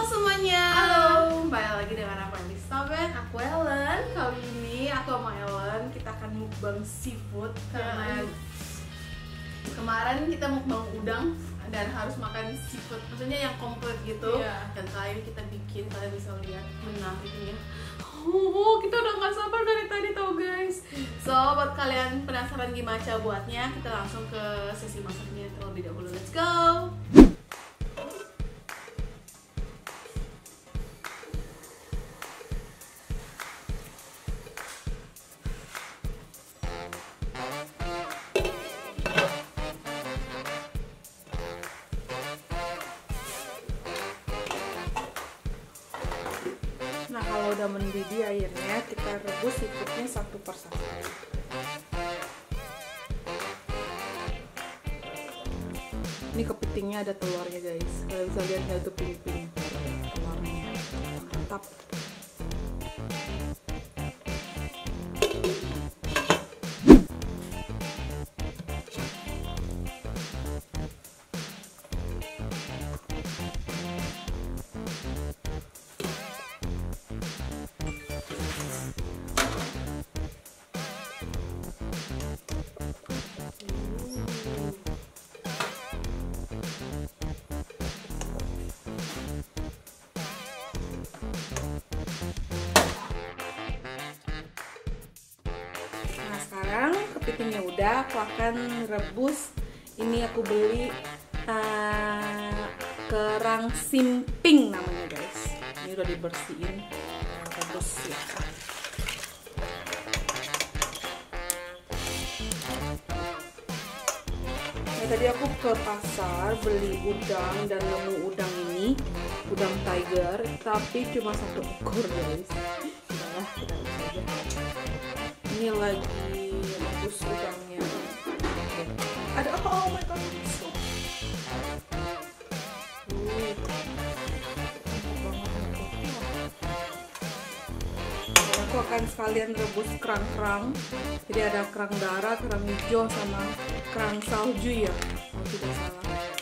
semuanya. Halo. Kembali lagi dengan aku Elizabeth. Aku Ellen. Kali ini aku sama Ellen kita akan mukbang seafood karena kemarin kita mukbang udang dan harus makan seafood, maksudnya yang komplit gitu. Dan kali ini kita bikin, kalian bisa lihat menariknya. Kita udah gak sabar dari tadi tau guys. So buat kalian penasaran gimana cara buatnya, kita langsung ke sesi masaknya terlebih dahulu. Let's go. Nah kalau udah mendidih airnya, kita rebus seafoodnya satu persatu. Ini kepitingnya ada telurnya guys. Kalian bisa lihat itu pink-pink telurnya. Mantap. Sekarang kepitingnya udah, aku akan rebus. Ini aku beli kerang simping namanya guys. Ini udah dibersihin, rebus ya. Nah, tadi aku ke pasar beli udang dan nemu udang ini, udang tiger, tapi cuma satu ekor guys. Udahlah, kita lihat aja. Ini lagi rebus udangnya. Ada apa? Oh my god, so. Aku akan sekalian rebus kerang-kerang. Jadi ada kerang darah, kerang hijau, sama kerang salju ya, kalau tidak salah.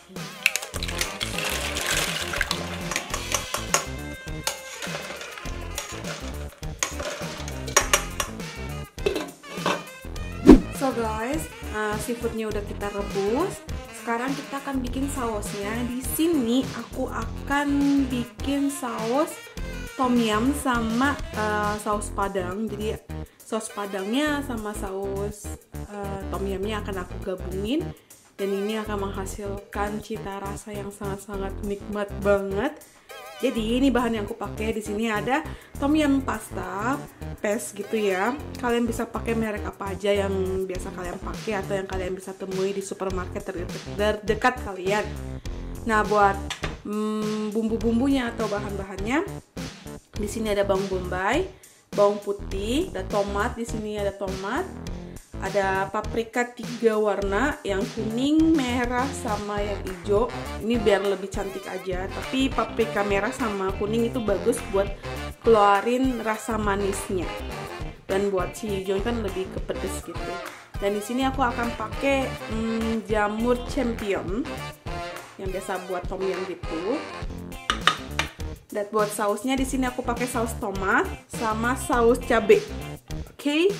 So guys, seafoodnya udah kita rebus. Sekarang kita akan bikin sausnya. Di sini aku akan bikin saus tom yum sama saus padang. Jadi saus padangnya sama saus tom yumnya akan aku gabungin. Dan ini akan menghasilkan cita rasa yang sangat-sangat nikmat banget. Jadi ini bahan yang aku pakai. Di sini ada tom yum pasta paste gitu ya. Kalian bisa pakai merek apa aja yang biasa kalian pakai atau yang kalian bisa temui di supermarket terdekat kalian. Nah, buat bumbu-bumbunya atau bahan-bahannya, di sini ada bawang bombay, bawang putih, ada tomat. Di sini ada tomat. Ada paprika 3 warna, yang kuning, merah, sama yang hijau. Ini biar lebih cantik aja. Tapi paprika merah sama kuning itu bagus buat keluarin rasa manisnya. Dan buat si hijau kan lebih ke pedes gitu. Dan di sini aku akan pakai jamur champion yang biasa buat tom yum gitu. Dan buat sausnya di sini aku pakai saus tomat sama saus cabai. Oke.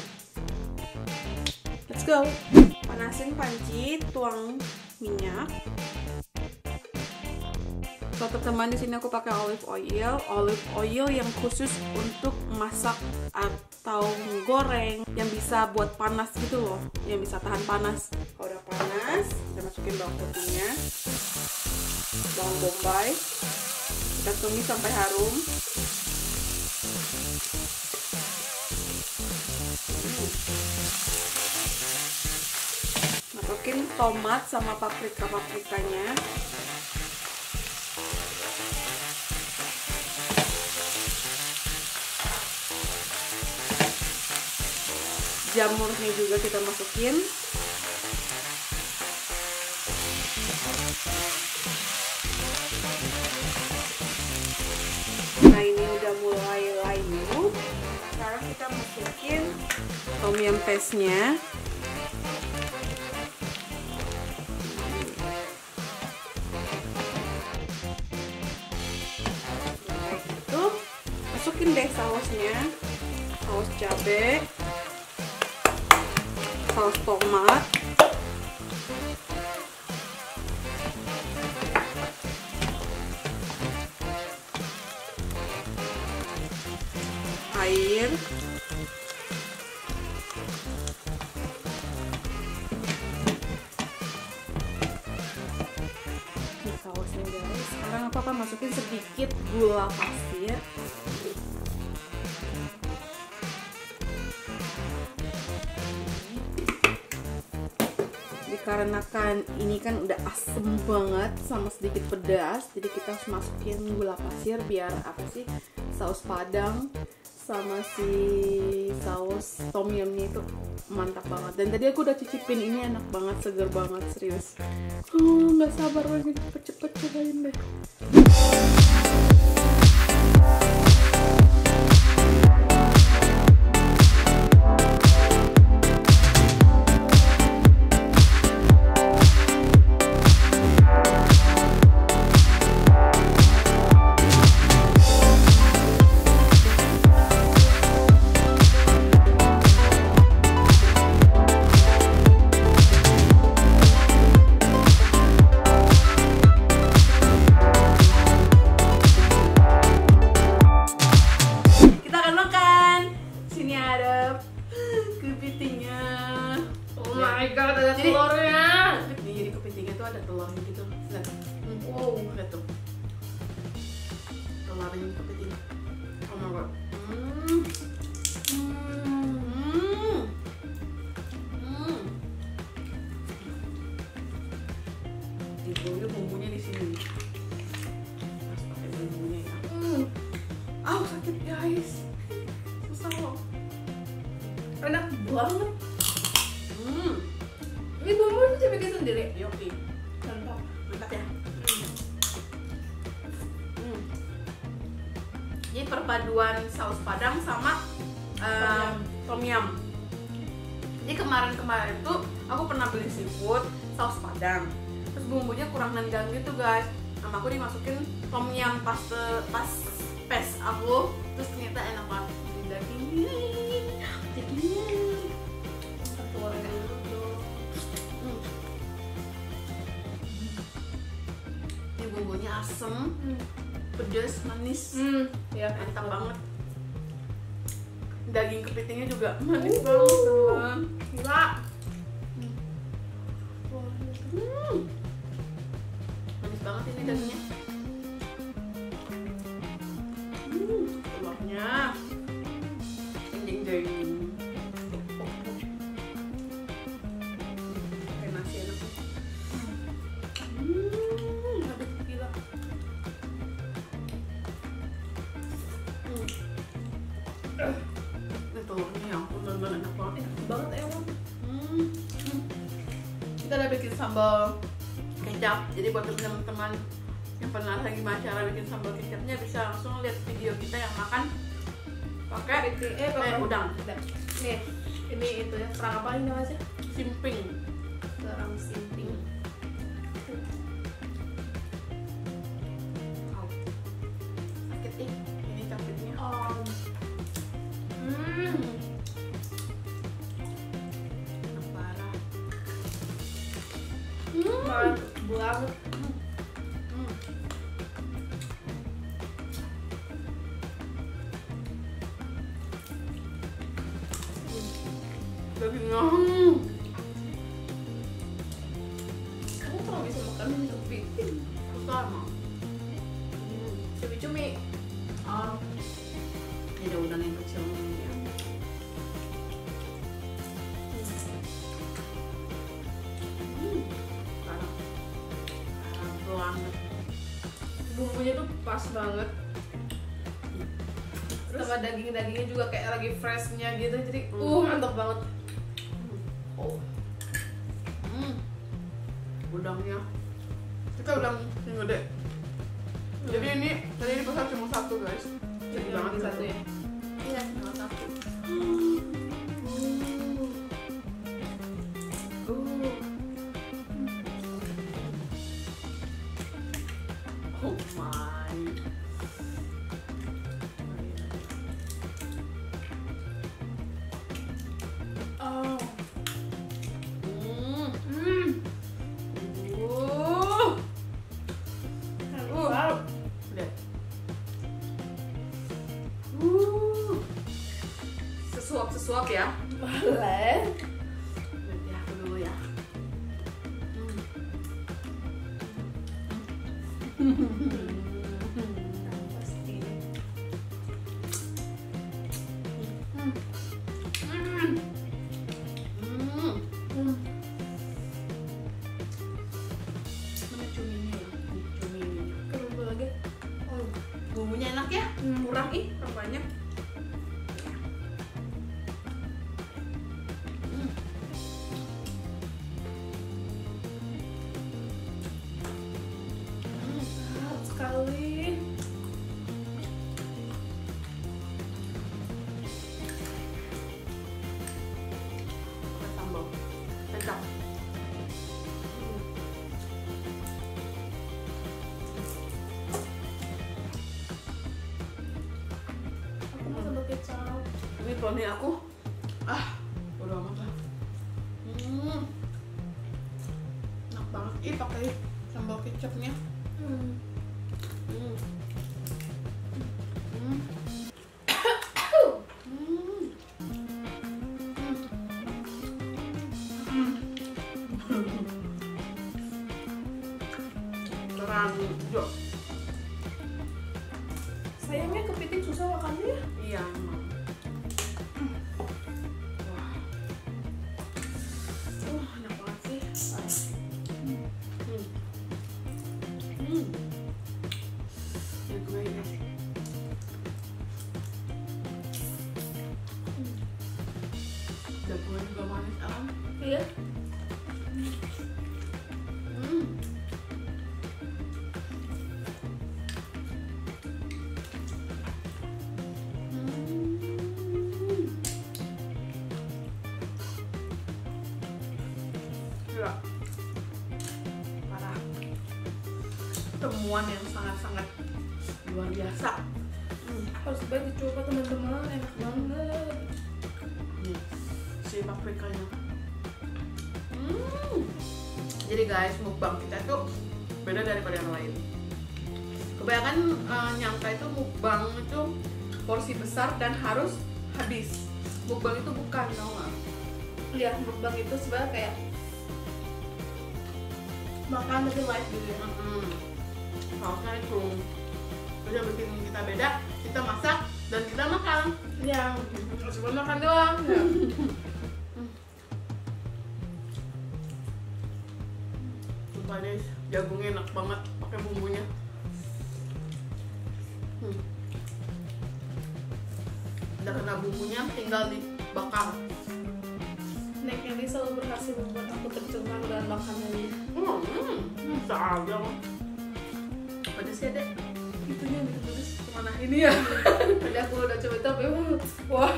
Let's go. Panasin panci, tuang minyak. So, teman-teman, di sini aku pakai olive oil yang khusus untuk masak atau goreng, yang bisa buat panas gitu loh, yang bisa tahan panas. Kalau udah panas, kita masukin bawang putihnya, bawang bombay, kita tumis sampai harum. Masukin tomat sama paprikanya. Jamurnya juga kita masukin. Nah, ini udah mulai layu. Sekarang kita masukin tom yum paste-nya. masukin deh sausnya, saus cabai, saus tomat, air, ini sausnya guys. Sekarang aku akan masukin sedikit gula pasir. Dikarenakan ini kan udah asem banget sama sedikit pedas, jadi kita harus masukin gula pasir biar apa sih, saus padang sama si saus tom yumnya itu mantap banget. Dan tadi aku udah cicipin, ini enak banget, seger banget, serius. Nggak sabar lagi cepet-cepet cobain deh. Kepitingnya. Oh my god, ada telurnya. Jadi kepitingnya tuh ada telurnya gitu. Lihat. Wow, Lihat tuh. Telurnya kepiting. Oh my god. Ini bumbunya di sini. Harus pakai bumbunya ya. Sakit guys. Susah loh. Enak banget. Ini bumbu itu bikin sendiri. Yoki. Mantap. Mantap ya. Ini perpaduan saus padang sama tom yum. Jadi kemarin tuh aku pernah beli seafood saus padang, terus bumbunya kurang nendang gitu guys. Sama aku dimasukin tom yum pas aku, terus ternyata enak banget. Dagingnya. Ini bumbunya asem, pedas, manis, Ya, mantap banget. Daging kepitingnya juga manis banget. Gila. Manis banget ini dagingnya. Telurnya daging. Kayak nasi enak. Aduh, gila. Ini telurnya ya ampun, bener-bener enak banget. Enak banget emang. Kita udah bikin sambal kecap. Jadi buat teman-teman yang pernah lagi cara bikin sambal kecapnya, bisa langsung lihat video kita yang makan pakai udang. Nih, ini itu ya, serang apa ini namanya? Simping. Serang simping. Sakit ini capitnya. Parah. Mantap banget. Dagingnya. Kamu kalau bisa makan kepiting, Susah emang. cumi-cumi. Ini ada udang yang kecil ya. Parah. Parah banget. Bumbunya tuh pas banget. Terus sama daging-dagingnya juga kayak lagi freshnya gitu, jadi mantap banget. Udangnya kita udang yang gede. Jadi ini tadi di pasar cuma satu guys. Jadi banget satu ya. Iya, cuma satu. Oh my. sesuap ya. Boleh. Nanti aku dulu ya. Pasti. Mana cuminya ya? Cuminya. Kerupuk lagi. Oh. Bumbunya enak ya? Kurang kurang banyak. Sedap sekali. Pakai sambal kecap. Aku mau sambal kecap. Ini poni aku. Udah amat lah. Enak banget. Pakai sambal kecapnya. Terang hijau. Sayangnya kepiting susah makannya ya. Iya emang. Wah, enak banget sih. Ya gue ini. Jagoan juga manis alam. Iya. Gila. Parah. Temuan yang sangat-sangat luar biasa. Harus banget dicoba teman-teman, enak banget. Nih, si paprikanya. Jadi guys, mukbang kita tuh beda daripada yang lain. Kebanyakan nyangka itu mukbang itu porsi besar dan harus habis. Mukbang itu bukan, tau nggak? Iya, mukbang itu sebenarnya kayak makan tapi live gitu ya. Harusnya itu udah bikin kita beda, kita masak dan kita makan. Iya, cuma makan doang. Ya. Sumpah deh, jagungnya enak banget pakai bumbunya. Udah kena bumbunya, tinggal dibakar. Nek Kelly selalu berhasil membuat aku tercengang dengan makanannya. Bisa aja mah. Pedes ya deh. Itunya gitu pedes. Kemana ini ya? Tadi aku udah coba tapi wah.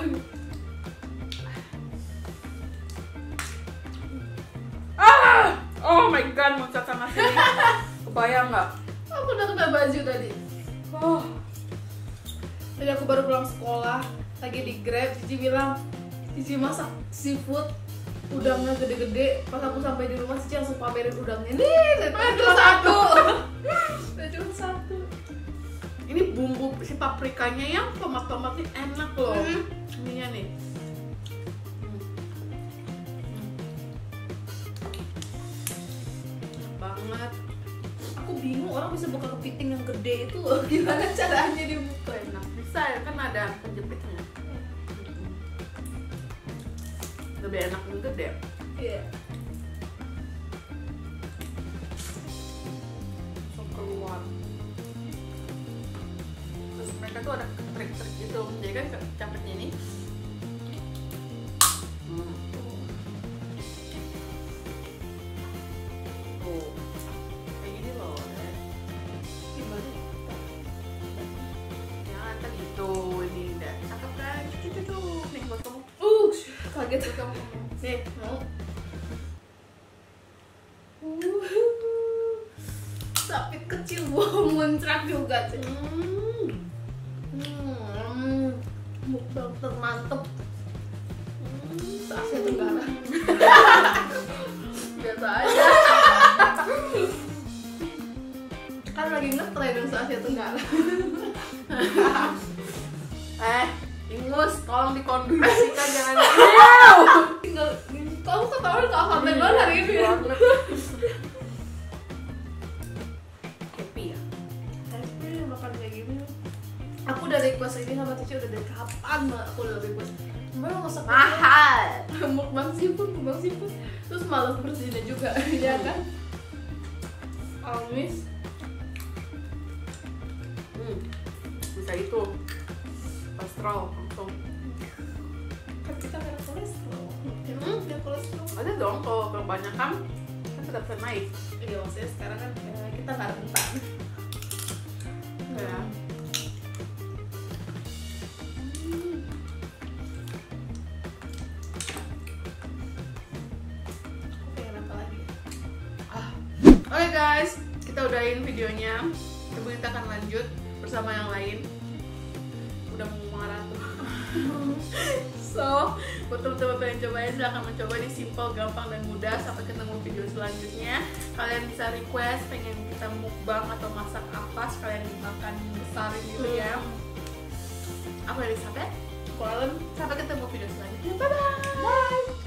Oh my god, muncrat sama sini. Kebayang nggak? Aku udah kena baju tadi. Tadi aku baru pulang sekolah, lagi di Grab, Cici bilang, Cici masak seafood, udangnya gede-gede. Pas aku sampai di rumah, Cici langsung pamerin udangnya. Nih, cuma satu. Cuma satu. Ini bumbu si paprikanya yang tomat-tomatnya enak loh. Ininya nih. Enak banget. Aku bingung orang bisa buka kepiting yang gede itu gimana caranya dibuka. Enak. Bisa ya, kan ada penjepitnya. Lebih enak yang gede. Iya. Langsung keluar. Terus mereka tuh ada trik-trik gitu. Jadi kan capitnya ini. Tuh. Kayak gini loh. Gimana? Jangan kan gitu. Ini udah cakep kan? Cucu-cucu. Nih buat kamu. Kaget Buat kamu. nih mau. Sapi kecil buah muncrat juga sih. Mukbang termantep. Asia Tenggara. Biasa aja. Kan lagi ngetren yang Asia Tenggara. Ingus, tolong dikondisikan jangan Tinggal kamu ketawa nggak konten banget hari ini ya. happy ya. Tapi makan kayak gini. Aku udah request ini sama Cici udah dari kapan banget aku udah request. Mbak masak Mahal. mukbang seafood. Terus malas bersihinnya juga, ya kan? Amis. Bisa itu kolesterol langsung. Kan kita merah kolesterol. Dia kolesterol. Ada dong kalau kebanyakan kan tetap bisa naik. Iya maksudnya sekarang kan kita nggak rentan. Ya. Pengen apa lagi? Oke guys, kita udahin videonya. Coba kita akan lanjut bersama yang lain. Udah mau marah tuh. So, buat teman-teman pengen cobain silahkan mencoba, ini simple, gampang dan mudah. Sampai ketemu video selanjutnya. Kalian bisa request pengen kita mukbang atau masak apa sekalian dimakan besarin gitu ya. Aku Elizabeth. Koalen. Sampai ketemu video selanjutnya. Bye bye.